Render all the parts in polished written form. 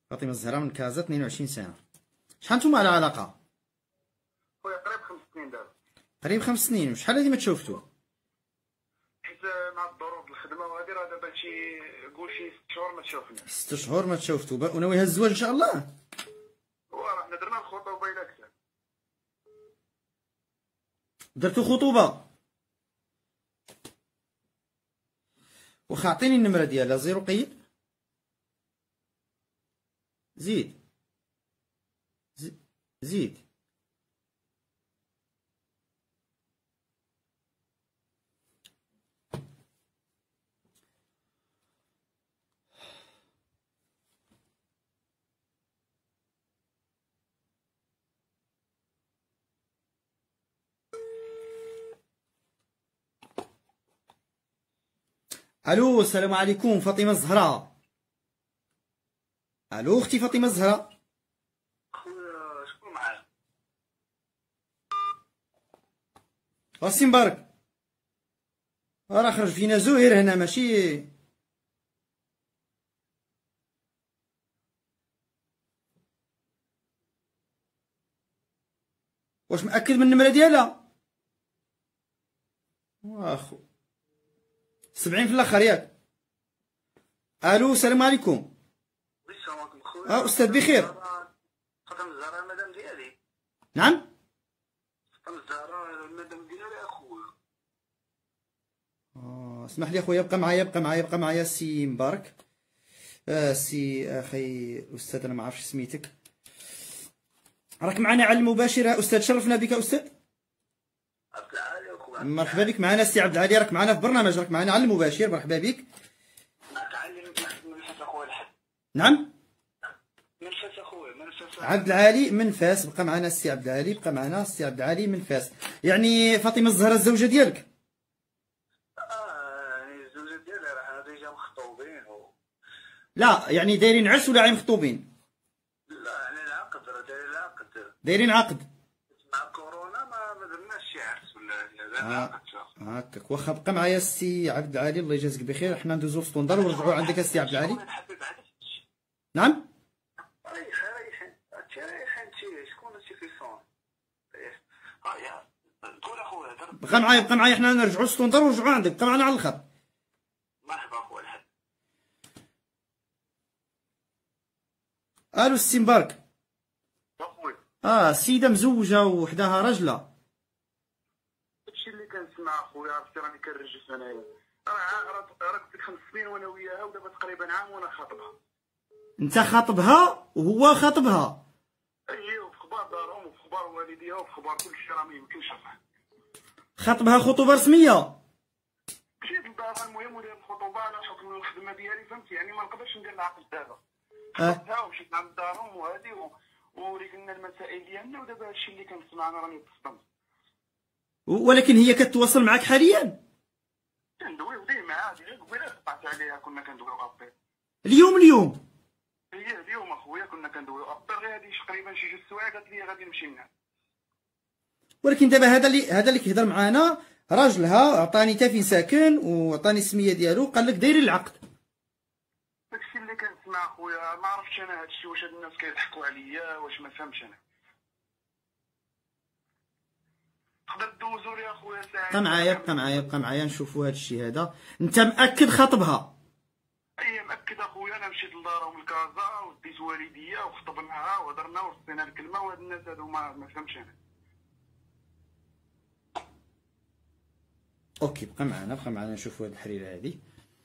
فاطمة الزهراء من كازا 22 سنة. شحال نتوما على علاقة؟ خويا قريب 5 سنين دابا. قريب 5 سنين. وشحال هادي ما تشوفتو؟ حيت مع الظروف الخدمة وهادي راه دابا قول شي 6 شهور ما تشوفناش. 6 شهور ما تشوفتو وناويها الزواج إن شاء الله؟ وراه حنا درنا الخطوبة إلا كثر. درتو خطوبة؟ واخا عطيني النمرة ديالها. 0 قيد زيد زيد. الو السلام عليكم فاطمة الزهراء. الو اختي فاطمة الزهراء. خويا شكون معايا؟ السي مبارك. راه خرج فينا زهير هنا ماشي. واش مأكد من النمرة ديالها؟ واخو 70 في الاخر ياك. الو السلام عليكم. السلام عليكم خويا. استاذ بخير. فاطمة الزهراء المدام ديالي. نعم. فاطمة الزهراء المدام ديالي اخويا. اسمح لي اخويا بقى معايا السي مبارك. سي اخي الاستاذ انا ما عرفتش سميتك. راك معنا على المباشر يا استاذ. شرفنا بك استاذ. عبد العالي اخويا. مرحبا بك معنا السي عبد العالي. راك معنا في برنامج. راك معنا على المباشر. مرحبا بك. تعلم من فاس اخويا الحد. نعم. من فاس اخويا من فاس. عبد العالي من فاس. بقى معنا السي عبد العالي. بقى معنا السي عبد العالي من فاس. يعني فاطمة الزهراء الزوجة ديالك؟ يعني الزوجة ديالي راه ديجا مخطوبين لا يعني دايرين عرس ولا مخطوبين؟ لا يعني العقد راه دايرين العقد. دايرين عقد. مع كورونا ما درناش شي عرس ولا العقد. هكاك. واخا بقى معايا السي عبد العالي الله يجازيك بخير. حنا ندوزو للسطوندار ونرجعوا عندك السي عبد العالي. نعم. بقى معايا حنا نرجعوا للسطوندار ونرجعوا عندك. بقى معنا على الخط. مرحبا اخويا الحاج. الو السي مبارك. اخويا. السيدة مزوجة وحداها رجلة. هادشي اللي كنسمع اخويا. عرفتي راني كنرجس انايا. راه قلت لك 5 سنين وانا وياها ودابا تقريبا عام وانا خاطبها. انت خاطبها وهو خاطبها؟ اييه وفي اخبار دارهم وفي اخبار والديها وفي اخبار كلشي راه ما يمكنش افهم. خاطبها خطوبة رسمية؟ مشيت لدارها المهم وداير الخطوبه على حكم الخدمه ديالي فهمتي. يعني ما نقدرش ندير العقد دابا. خدمتها ومشيت عند دارهم وهادي وريقلنا المسائل ديالنا ودابا هادشي اللي كنسمع انا راني تصدمت. ولكن هي كتواصل معك حاليا؟ كندويو ديما عادي. غير قبيله قطعت عليها كنا كندويو ابير. اليوم هي اليوم اخويا كنا كندويو ابير. غير هادي تقريبا شي 2 سوايع قالت لي غادي نمشي لنا. ولكن دابا هذا اللي كيهضر معانا راجلها عطاني تا فين ساكن وعطاني السميه ديالو قال لك دايرين العقد. داكشي اللي كنسمع اخويا. ما عرفتش انا هادشي واش هاد الناس كيضحكوا عليا واش ما فهمتش انا. تقدر دوزو لي اخويا ساعه. بقى معايا نشوفوا هاد الشيء هذا. انت مأكد خاطبها؟ اي مأكد اخويا. انا مشيت لدارهم الكازا وديت والديا وخطبناها وهضرنا ورصينا الكلمه وهاد الناس هادو ما فهمتش انا. اوكي بقى معنا نشوفوا هاد الحريره هادي.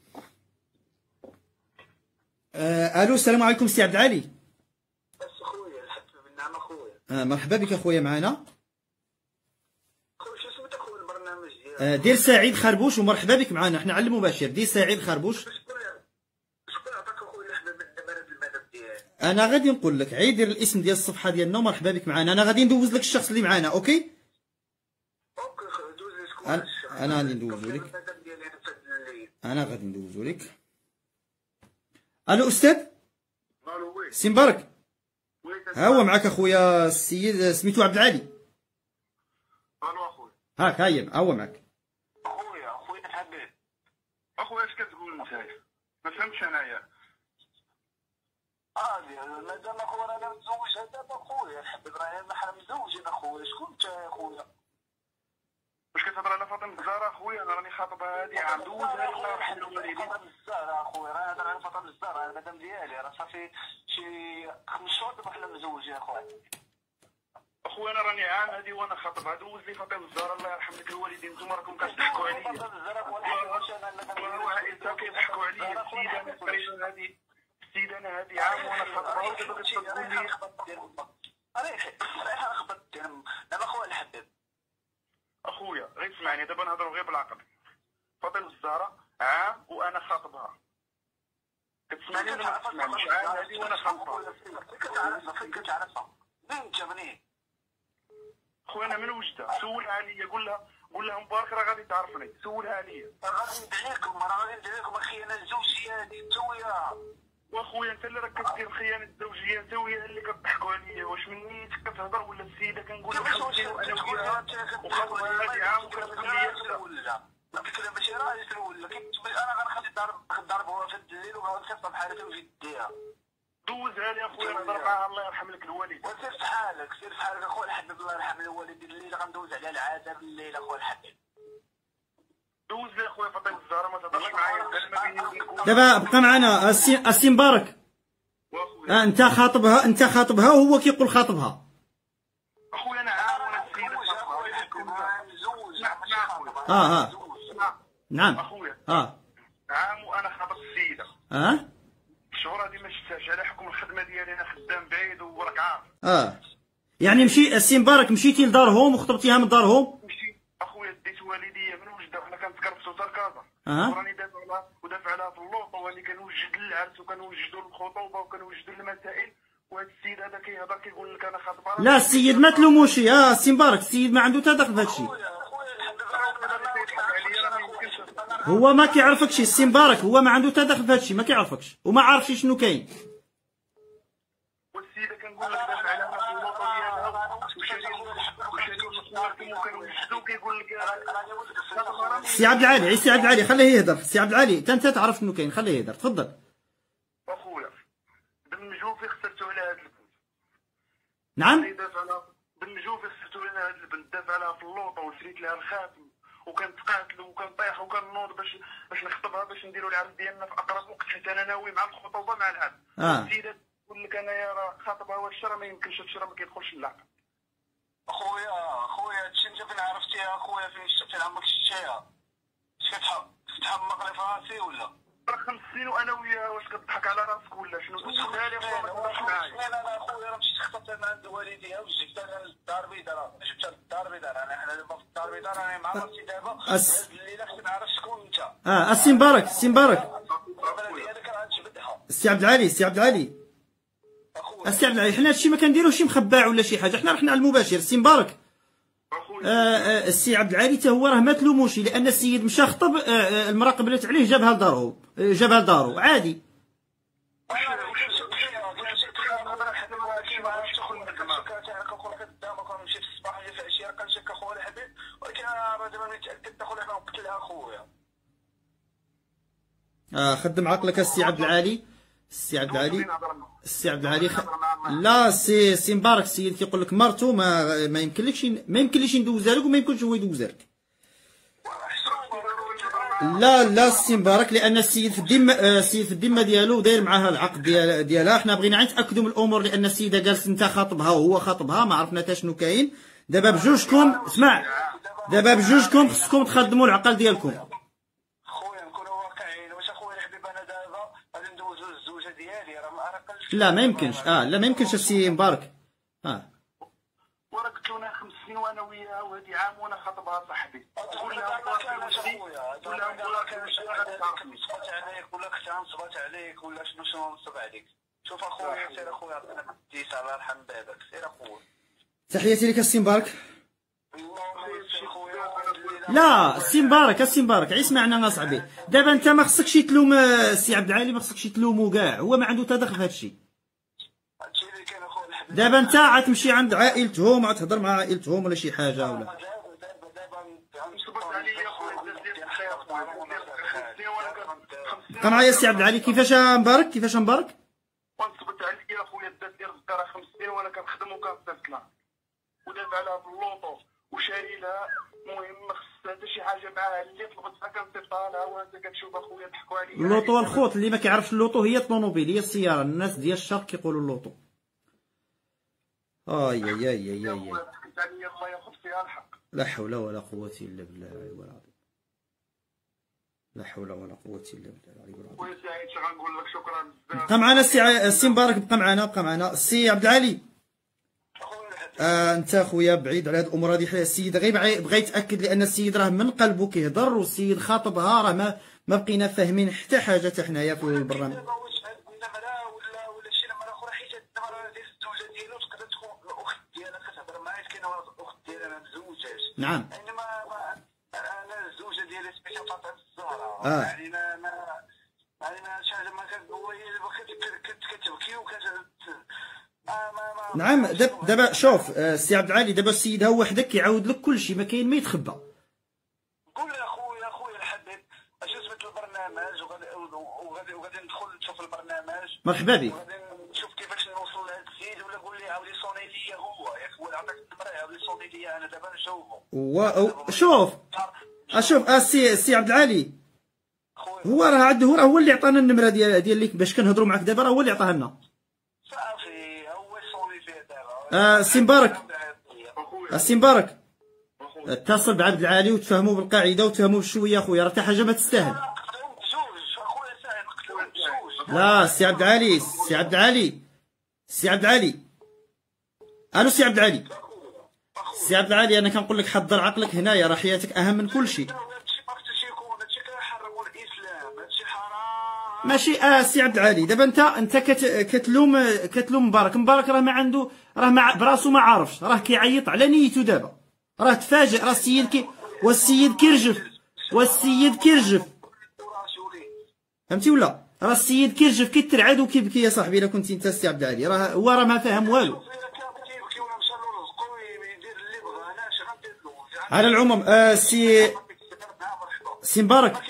الو السلام عليكم سي عبد العالي. بس اخويا الحمد بالنعمه اخويا. مرحبا بك اخويا معنا. خويا شنو سميت اخويا البرنامج ديالك؟ دير سعيد خربوش ومرحبا بك معنا. حنا على المباشر. دير سعيد خربوش. شكون عطاك اخويا الحباب دابا هاد الملف ديالي؟ انا غادي نقول لك عيد دير الاسم ديال الصفحه ديالنا ومرحبا بك معنا. انا غادي ندوز لك الشخص اللي معنا. اوكي خويا دوز لي شكون انا غادي ندوزو لك. انا غادي ندوزو لك. الو استاذ. الو وي. سي مبارك. ها هو معك اخويا السيد سميتو عبد العالي. الو اخويا. هاك هاي هو معك. اخويا الحبيب. اخويا اش كتقول نتايا؟ ما فهمتش انايا. مادام اخويا انا متزوج دابا اخويا الحبيب راه محرم متزوجين اخويا. شكون انت يا اخويا؟ واش كتهضر على فاطمه الزهراء اخويا؟ انا راني خاطبها هادي عام دوزها الله يرحم الوالدين. فاطمه الزهراء اخويا راه هضر على فاطمه الزهراء المدام ديالي راه صافي شي 5 شهور دابا حنا متزوجين اخويا. اخويا انا راني عام هادي وانا خاطبها. دوز لي فاطمه الزهراء الله يرحم لك الوالدين. نتوما راكم كتضحكوا عليا. فاطمه الزهراء ولا كيضحكوا عليا. السيده انا تقريبا هادي السيده انا هادي عام وانا خاطبها ودابا كتقول لي ريح خبط دابا اخويا الحبيب. اخويا غير اسمعني دابا نهضروا غير بالعقل. فاطمه الزهراء عام وانا خاطبها. كتسمعني ولا ما كتسمعنيش؟ عام هادي وانا خاطبها. فين كتعرفها؟ منين انت منين؟ خويا انا من وجده. سولها عليا قول لها مبارك راه غادي تعرفني. سولها عليا. غادي ندعيكم راه غادي ندعيكم الخيانه الزوجيه هذه انت وياها. واخويا انت اللي راك كدير الخيانه الزوجيه انت وياها اللي كتضحكوا عليا. واش من نيتك كتهضر ولا السيده كنقول لك خلصني وانا وياها وخاطبها هذه عام وكتقول لي لا فكره ماشي راهي تقول لك انا غنخلي ضربها في الليل وغنخصها بحالتها وفي يديها. دوزها لي اخويا نهضر معاها الله يرحم لك الوالد. وسير في حالك سير في حالك اخويا الحبيب الله يرحم الوالدين. الليله غندوز عليها العذاب الليل اخويا الحبيب. دوز لي اخويا فاطمه الزهراء ما تهضرش معايا ما بيني وبينك. دابا بقى معنا السي مبارك. انت خاطبها وهو كيقول خاطبها. اخويا انا عام وانا السيده مزوج. نعم اخويا عام وانا خاطب السيده. الشهور هذه ما شفتهاش على حكم الخدمه ديالي. انا خدام بعيد وراك عارف. يعني السي مبارك مشيتي لدارهم وخطبتيها من دارهم؟ مشيت اخويا ديت والديا من وجده وحنا كنتكرفسوا حتى لكازا. وراني دافع لها في اللوطه واني كنوجد للعرس وكنوجدوا الخطوبه وكنوجدوا المسائل. وهذا السيد هذا كيهضر كيقول لك انا خاطبها. لا السيد ما تلوموش السي مبارك. السيد ما عنده حتى دخل في هذا الشيء. هو ما كيعرفكش السي مبارك. هو ما عنده حتى دخل في هذا الشيء ما كيعرفكش وما عارفش شنو كاين. والسيده كنقول لك دافع لها في اللوطه ديالها وشاري المصنع وكنوجدوا كيقول لك السي عبد العالي السي عبد العالي خليه يهضر. السي عبد العالي انت تعرف شنو كاين خليه يهضر. تفضل اخويا. بالمجوفي خسرتو على هاد البنت. نعم بالمجوفي خسرتو على هاد البنت. دافع لها في اللوطه وشريت لها الخاتم وكنتقاتل وكنطيح وكنوض باش نخطبها باش نديروا العرس ديالنا في اقرب وقت حيت انا ناوي مع الخطوبه مع العرس. السيده تقول لك انايا راه خاطبها والشرا ما يمكنش. الشرا ما كيدخلش للعقل. اخويا هادشي انت فين عرفتيها اخويا؟ فين عمرك شفتيها؟ فتحها بمغرب راسي ولا؟ راه 5 سنين وانا وياها. واش كتضحك على راسك ولا شنو؟ دوزها لي اخويا ما تهضرش معايا. انا اخويا راه مشيت خطبتها مع عند والديها وجبتها للدار البيضاء. راه جبتها للدار البيضاء. حنا دابا في الدار البيضاء راني مع مرتي دابا. هاد الليله خصني نعرف شكون انت. السي مبارك السي عبد العالي السي عبد العالي حنا هادشي ما كنديروش مخبع ولا شي حاجه. حنا رحنا على المباشر. السي مبارك السي عبد العالي حتى هو راه ما تلوموش لان السيد مشى خطب المراه قبلت عليه جابها لدارو عادي. خدم عقلك السي عبد العالي. السي عبد العالي لا سي مبارك السيد كيقول لك مرتو ما يمكنلكش ندوزها لك وما يمكنش هو يدوزها لك. لا السي مبارك لان السيد في الذمه ديالو داير معاها العقد ديالها. حنا بغينا نتاكدوا من الامور لان السيده جالس انت خاطبها وهو خاطبها ما عرفنا حتى شنو كاين. دابا بجوجكم اسمع خصكم تخدموا العقل ديالكم. لا ما يمكنش السي مبارك. وراه قلت له انا 5 سنين وانا وياها وهادي عام وانا خاطبها صاحبي. قول لها نصبت عليك ولا اختها نصبت عليك ولا شنو نصب عليك. شوف اخويا سير اخويا عطينا بالديس الله يرحم بابك. سير اخويا تحياتي لك السي مبارك. لا السي مبارك اسمعنا اصاحبي. دابا انت ما خصكش تلوم السي عبد العالي ما خصكش تلومو كاع. هو ما عنده تدخل في هذا الشيء. دابا انت عتمشي عند عائلتهم عتهضر مع عائلتهم ولا شي حاجه ولا بقى معايا السي عبد العالي. كيفاش مبارك ونصبت عليه اخويا دات لي رزقها راه 5 سنين وانا كنخدم وكنصيفط لها ودافع لها باللوطو وشاري لها. المهم ما خصها حتى شي حاجه معاها اللي طلبتها كنصيفطها لها وانت كتشوف اخويا ضحكوا عليا. اللوطو الخوت اللي ما كيعرفش اللوطو هي الطوموبيل، هي السياره، الناس ديال الشرق كيقولوا اللوطو. اي اي اي اي اي ضحكت عليا الله ياخذ فيها الحق. لا حول ولا قوه الا بالله العلي العظيم. لا حول ولا قوه الا بالله العلي العظيم. خويا سعيد شنو غنقول لك، شكرا بزاف. بقى معنا السي مبارك، بقى معنا السي عبد العالي. انت خويا بعيد على هاد الامور هادي. السيد غير بغى يتاكد لان السيد راه من قلبه كيهضر والسيد خاطبها، راه ما بقينا فاهمين حتى حاجه حتى حنايا في البرنامج. نعم. انما انا الزوجه ديالي سميتها فاطمه الزهراء. يعني ما شي حاجه ما كتبكي نعم. دابا شوف السي عبد العالي، دابا السيد هو وحدك كيعاود لك كلشي، ما كاين ما يتخبى. قول يا خويا الحبيب اش سميت البرنامج وغادي ندخل نشوف البرنامج. مرحبا بك. وغادي نشوف كيفاش نوصل لهذا السيد، ولا قول لي عاودي صوني ليا هو ياك، هو اللي عطاك النمره عاودي صوني ليا انا دابا نشوفو. شوف السي عبد العالي، هو راه هو اللي عطانا النمره ديال اللي باش كنهضروا معاك دابا، راه هو اللي عطاها لنا. صافي هو صوني فيه دابا. السي مبارك اتصل بعبد العالي وتفاهموا بالقاعده وتفاهموا بشويه اخويا، راه حتى حاجه ما تستاهل. لا السي عبد العالي، السي عبد العالي. الو السي عبد العالي. السي عبد العالي انا كنقول لك حضر عقلك هنايا، راه حياتك اهم من كل شيء. ماشي السي عبد العالي، دابا انت كتلوم مبارك راه ما عنده، راه براسو ما عارفش، راه كيعيط على نيته دابا، راه تفاجئ، راه السيد والسيد كيرجف فهمتي ولا؟ راه السيد كيرجف كيترعد وكيبكي يا صاحبي. الا كنتي انت السي عبد العالي هو ما فاهم والو. على العموم سي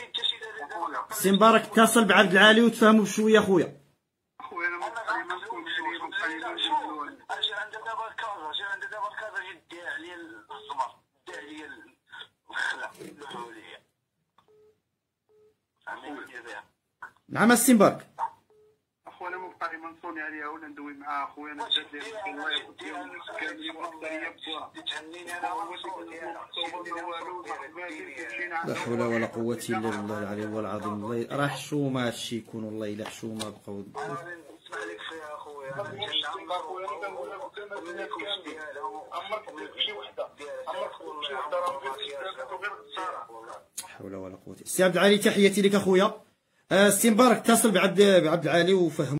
مبارك اتصل بعبد العالي وتفاهموا بشويه خويا. اخويا انا ما نكونش اجي عند دابا الكازا جي دير عليا الزمر، دير عليا الخلا الحوليه. نعم السي مبارك. اخويا انا مبقى ما نصوني عليها ولا ندوي معاها. اخويا انا جات لي الله يهديهم كاملين وحتى بوا تهنيني انا لا حول ولا قوة الا بالله العلي العظيم. الله راه حشومه هادشي يكون، والله الا حشومه بقاو. نسمع لك فيها اخويا اخويا انا كنقول لك الناس كاملين عمرك درت شي وحده، راه غير الصراحه. لا حول ولا قوة. السي عبد العالي تحياتي لك اخويا. السي مبارك اتصل بعبد العالي وفهم.